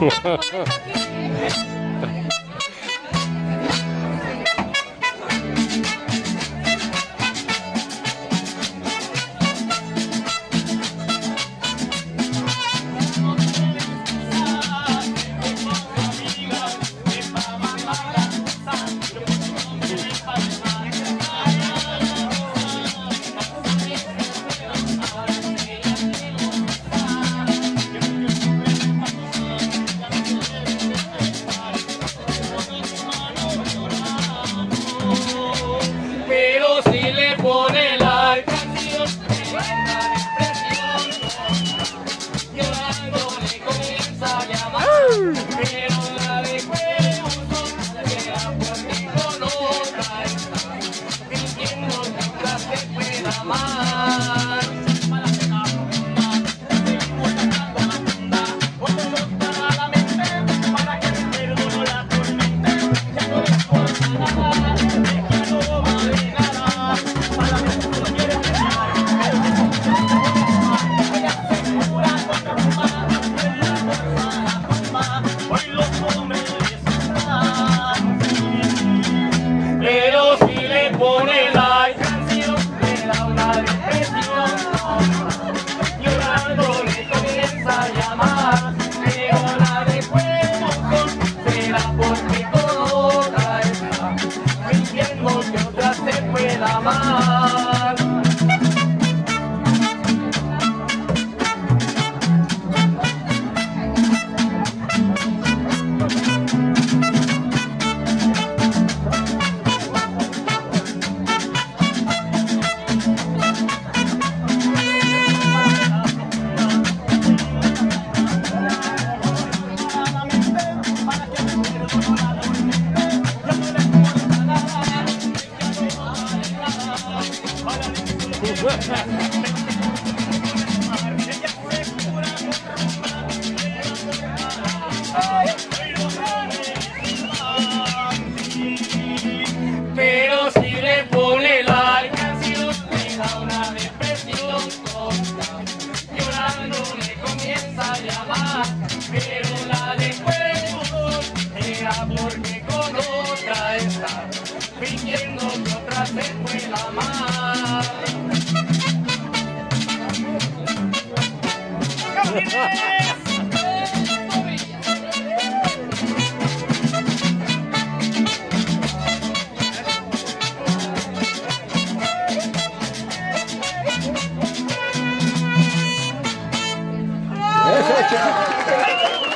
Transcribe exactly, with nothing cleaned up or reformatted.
Pero si le pone la canción, llorando le comienza a llamar. Pero la de juego queda por con otra está, fingiendo que otra se pueda amar. Pero si le pone la canción, le da una depresión, llorando le comienza a llamar. Pero la de juego será porque con otra está, fingiendo que otra se pueda amar. Pero si le pone la canción, le da una depresión tonta, llorando le comienza a llamar. Pero la de juego era porque con otra está, fingiendo que otra se pueda amar. Eso,